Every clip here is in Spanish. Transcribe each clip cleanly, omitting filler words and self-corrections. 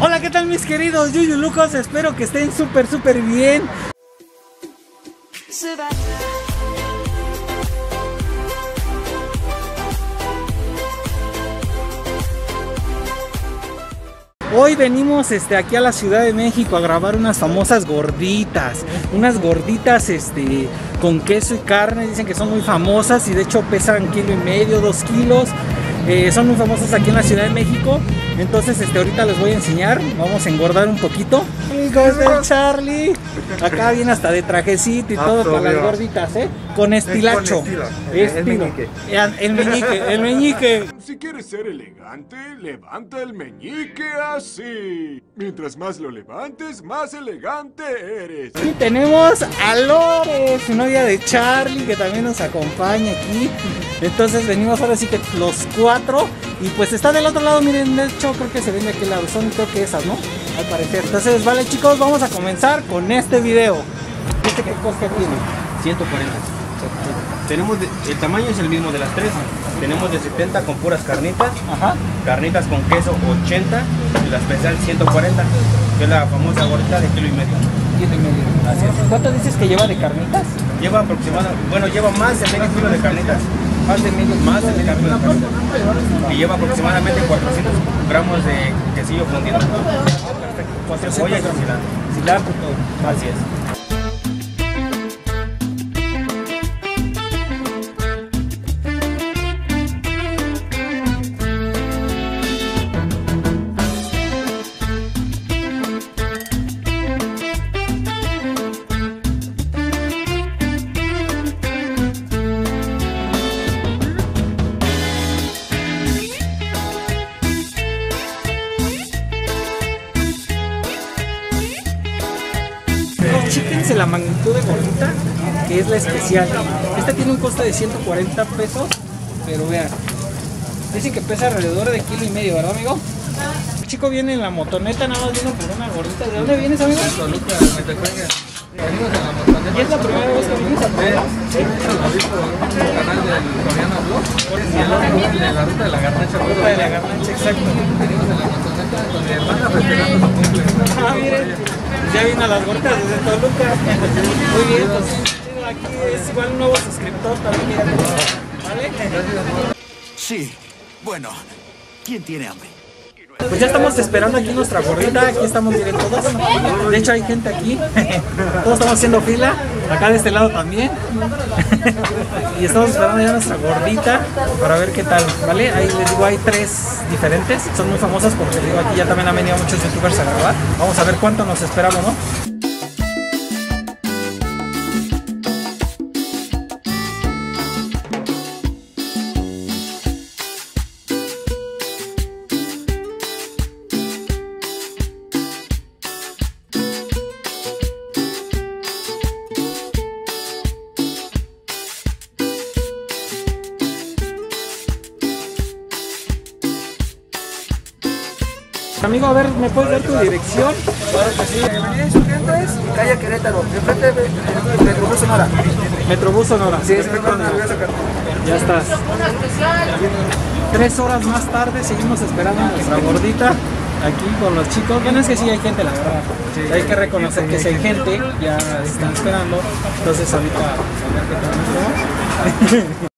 Hola, ¿qué tal mis queridos Yuyulucos? Espero que estén súper bien. Hoy venimos aquí a la Ciudad de México a grabar unas famosas gorditas. Unas gorditas con queso y carne. Dicen que son muy famosas y de hecho pesan 1,5 kilos, 2 kilos. Son muy famosas aquí en la Ciudad de México. Entonces ahorita les voy a enseñar. Vamos a engordar un poquito. Amigos del Charlie. Acá viene hasta de trajecito y todo para las gorditas, con estilacho. Con estilo. El meñique. Si quieres ser elegante, levanta el meñique así. Mientras más lo levantes, más elegante eres. Y tenemos a Lore, su novia de Charlie, que también nos acompaña aquí. Entonces venimos ahora sí que los 4. Y pues está del otro lado, miren, de hecho creo que se ven de aquel lado. Son creo que esas, ¿no? Al parecer. Entonces, vale chicos, vamos a comenzar con este video. ¿Qué coste tiene? 140. Tenemos el tamaño es el mismo de las tres. Tenemos de 70 con puras carnitas. Ajá. Carnitas con queso 80 y la especial 140, que es la famosa gordita de 1,5 kilos. 1,5 Así es. ¿Cuánto dices que lleva de carnitas? Lleva aproximadamente, bueno, lleva más de medio kilo de carnitas. Más de medio de carnitas. Y lleva aproximadamente 400 gramos de quesillo fundido. Con cebolla y con cilantro. Cilantro y todo. Así es. Chéquense la magnitud de gordita, que es la especial. Esta tiene un costo de 140 pesos, pero vean, dicen que pesa alrededor de 1,5 kilos, ¿verdad, amigo? El chico viene en la motoneta, nada más vino por una gordita. ¿De dónde vienes, amigo? Toluca, Metecuenga. Venimos en la motoneta. ¿Y es la primera vez que vienes a Puebla? Sí, lo vi por un canal del Coreano Blog. Y el otro de la ruta de la garnacha. Ruta de la garnacha, exacto. Venimos en la motoneta con mi hermana festejando su cumple. Ah, miren, ya vino a las gorditas desde Toluca. Muy bien, pues aquí es igual un nuevo suscriptor también. ¿Vale? Sí, bueno, ¿quién tiene hambre? Pues ya estamos esperando aquí nuestra gordita, aquí estamos miren todos. De hecho hay gente aquí, todos estamos haciendo fila, acá de este lado también. Y estamos esperando ya nuestra gordita para ver qué tal, ¿vale? Ahí les digo, hay 3 diferentes, son muy famosas porque digo, aquí ya también han venido muchos youtubers a grabar. Vamos a ver cuánto nos esperamos, ¿no? Amigo, a ver, ¿me puedes dar tu dirección? Claro que sí. Avenida Insurgentes, calle Querétaro, enfrente de Metrobús Sonora. Metrobús Sonora. Sí, es perfecto. Ya estás. 3 horas más tarde seguimos esperando a nuestra gordita aquí con los chicos. Bueno, es que sí hay gente, la verdad. Sí, hay que reconocer que si hay gente, ya están esperando. Entonces ahorita a ver qué tal, ¿no?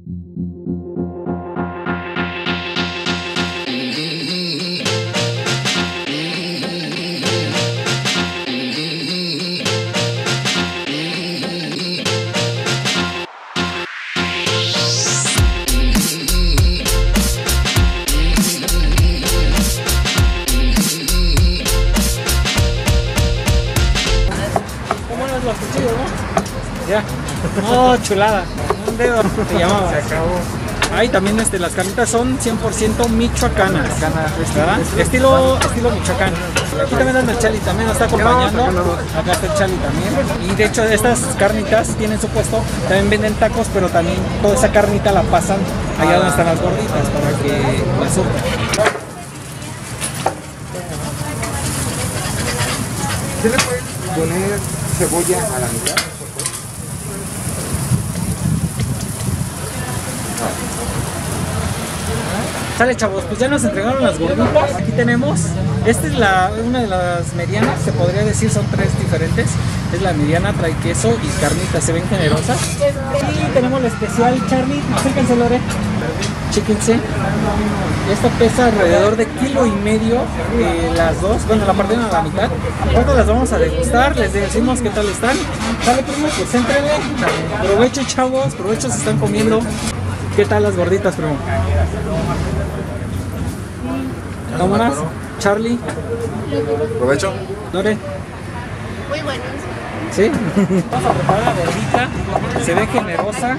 Los cuchillos, ¿no? Ya. No, chulada. Un dedo te llamaba. Se acabó. Ahí también las carnitas son 100% michoacanas. ¿Verdad? Estilo Michoacán. Aquí también anda el Chali, también nos está acompañando. Acá está el Chali también. Y de hecho estas carnitas tienen su puesto. También venden tacos, pero también toda esa carnita la pasan allá donde están las gorditas para que la surtan. ¿Se le puede poner cebolla a la mitad? Sale, chavos, pues ya nos entregaron las gorditas. Aquí tenemos, esta es una de las medianas, se podría decir, son 3 diferentes. Es la mediana, trae queso y carnitas, se ven generosas. Y tenemos la especial, Charlie, acérquense, Lore. Chéquense. Esta pesa alrededor de 1,5 kg, las dos. Bueno, la partieron a la mitad. Ahorita las vamos a degustar, les decimos qué tal están. Sale, primo, pues éntrenle. Provecho, chavos, provecho, se están comiendo. ¿Qué tal las gorditas, primo? Vámonos, Charlie. Provecho. Lore. Muy buenos. ¿Sí? Vamos a preparar la gordita. Se ve generosa.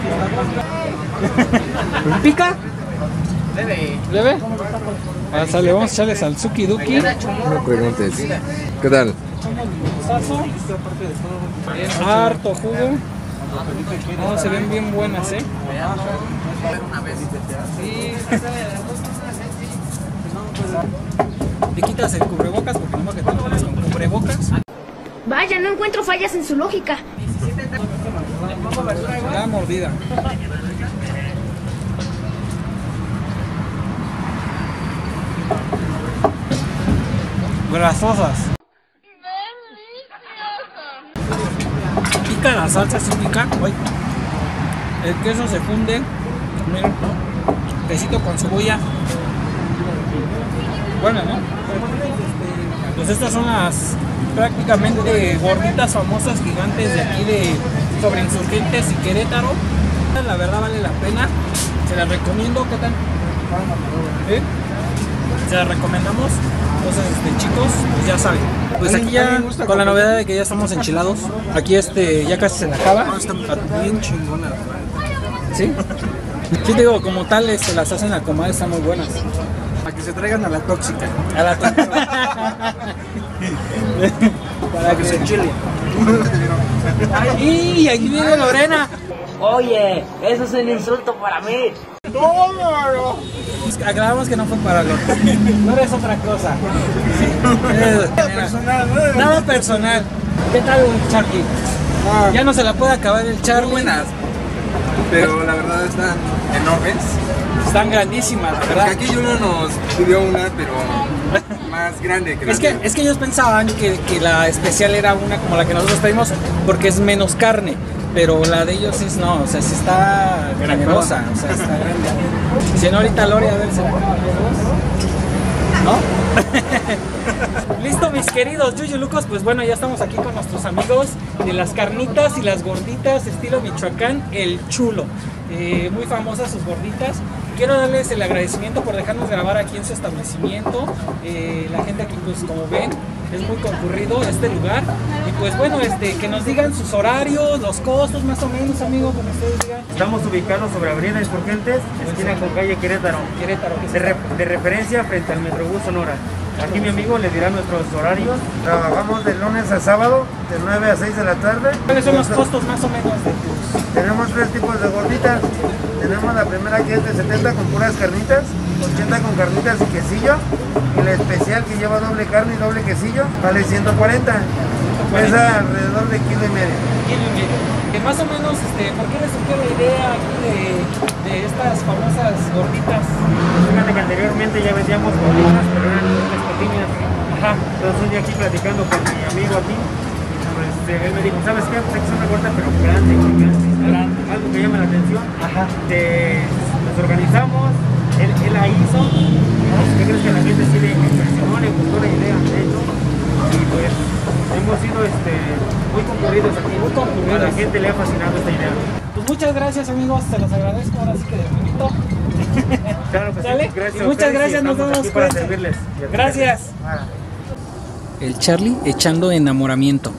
¿Pica? ¿Leve? Ah, sale, vamos a echarles al Suki Duki. No preguntes. ¿Qué tal? Harto jugo. No, se ven bien buenas, ¿eh? Te quitas el cubrebocas porque no que te lo pones con cubrebocas. Vaya, no encuentro fallas en su lógica. La mordida. Grasosas. Pica la salsa, sí pica. Uy. El queso se funde. Miren, quesito con cebolla. Bueno, ¿no? Pues estas son las prácticamente gorditas famosas gigantes de aquí de sobre Insurgentes y Querétaro. La verdad vale la pena. Se las recomiendo. ¿Qué tal? ¿Sí? Se las recomendamos. Entonces, chicos, pues ya saben. Pues aquí ya con la novedad de que ya estamos enchilados. Aquí ya casi se le acaba. Están bien chingonas. ¿Sí? Sí, te digo, como tal, las hacen a comer, están muy buenas. Para que se traigan a la tóxica. A la para que se enchile. Y aquí viene Lorena. Oye, eso es un insulto para mí. Aclaramos que no fue para Lorena. No es otra cosa. Nada personal. ¿Qué tal, Charlie? Ya no se la puede acabar el Charlie. Buenas. Pero la verdad están enormes. Están grandísimas, la verdad. Porque aquí uno nos pidió una, pero más grande que la es que ellos pensaban que la especial era una como la que nosotros pedimos porque es menos carne. Pero la de ellos es no, o sea, sí está generosa, o sea, está grande. Señorita Lore, a ver, ¿se la acaban los dos? ¿No? Listo, mis queridos yuyulucos, pues bueno, ya estamos aquí con nuestros amigos de las carnitas y las gorditas estilo Michoacán, El Chulo. Muy famosas sus gorditas. Quiero darles el agradecimiento por dejarnos grabar aquí en su establecimiento. La gente aquí, pues como ven, es muy concurrido este lugar. Y pues bueno, que nos digan sus horarios, los costos más o menos, amigos, como ustedes digan. Estamos ubicados sobre Avenida Insurgentes, esquina con calle Querétaro. Querétaro, De referencia frente al Metrobús Sonora. Aquí mi amigo les dirá nuestros horarios. Trabajamos de lunes a sábado, de 9 a 6 de la tarde. ¿Cuáles son los costos más o menos de tus? Tenemos 3 tipos de gorditas. Tenemos la primera que es de 70 con puras carnitas, 80 con carnitas y quesillo. Y la especial que lleva doble carne y doble quesillo, vale 140. Pesa alrededor de 1,5 kg. Más o menos, ¿por qué les surgió la idea aquí de estas famosas gorditas? Fíjate que anteriormente ya vendíamos gorditas, pero eran gorditas pequeñas. Ajá. Entonces un día aquí platicando con mi amigo aquí, pues él me dijo, ¿sabes qué? Pues hay que hacer una gorda pero grande, gigante. Algo que llama la atención. Ajá. Nos organizamos, él la hizo. ¿Qué crees que la gente sí le impresionó, le gustó la idea, de hecho? Y pues hemos sido muy concurridos aquí. Muy concurridos. A la gente le ha fascinado esta idea. Pues muchas gracias, amigos, se los agradezco ahora sí que de poquito. Claro que ¿Sale? sí. Gracias. Muchas gracias, nos vemos vemos aquí para pronto. servirles. Gracias. El Charlie echando enamoramiento.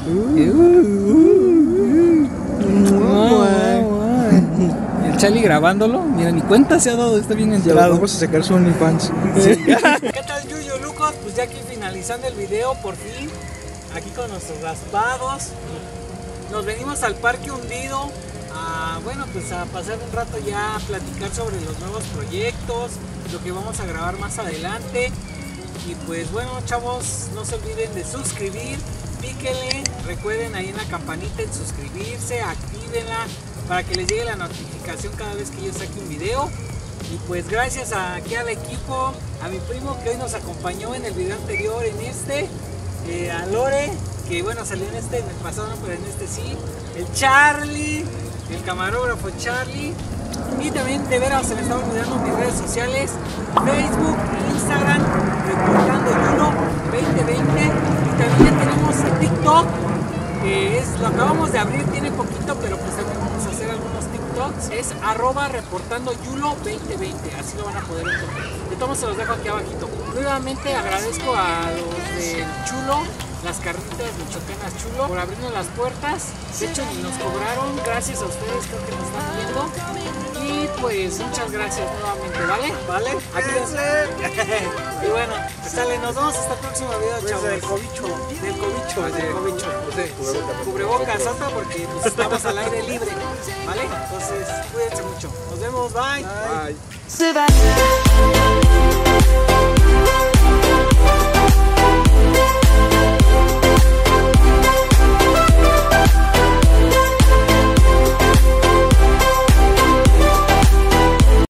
El Charlie grabándolo. Mira, ni cuenta se ha dado, está bien enterado. Vamos a sacar su OnlyFans. Sí. ¿Qué tal, yuyulucos? Pues ya aquí finalizando el video, por fin. Aquí con nuestros raspados. Nos venimos al Parque Hundido. Bueno, pues a pasar un rato ya a platicar sobre los nuevos proyectos, lo que vamos a grabar más adelante. Y pues bueno, chavos, no se olviden de suscribir, píquenle, recuerden ahí en la campanita en suscribirse, actívenla para que les llegue la notificación cada vez que yo saque un video. Y pues gracias aquí al equipo, a mi primo que hoy nos acompañó en el video anterior, en este, a Lore, que bueno, salió en este, en el pasado no, pero en este sí, el Charlie, el camarógrafo Charlie, y también de veras se me estaban olvidando mis redes sociales, Facebook, Instagram, Reportando Yulo 2020, y también tenemos TikTok, que lo acabamos de abrir, tiene poquito, pero pues también vamos a hacer algunos TikToks, es @reportandoyulo2020, así lo van a poder encontrar. De todos se los dejo aquí abajito. Nuevamente agradezco a los del Chulo, las carnitas michoacanas Chulo, por abrirnos las puertas. De hecho ni nos cobraron, gracias a ustedes, creo que nos están viendo. Y pues muchas gracias nuevamente, ¿vale? ¿Vale? Aquí y bueno, pues sale, nos vemos hasta el próximo video, chavos. Del cobicho. Cubrebocas, hasta porque pues, estamos al aire libre, ¿vale? Entonces, cuídense mucho. Nos vemos, bye. Bye.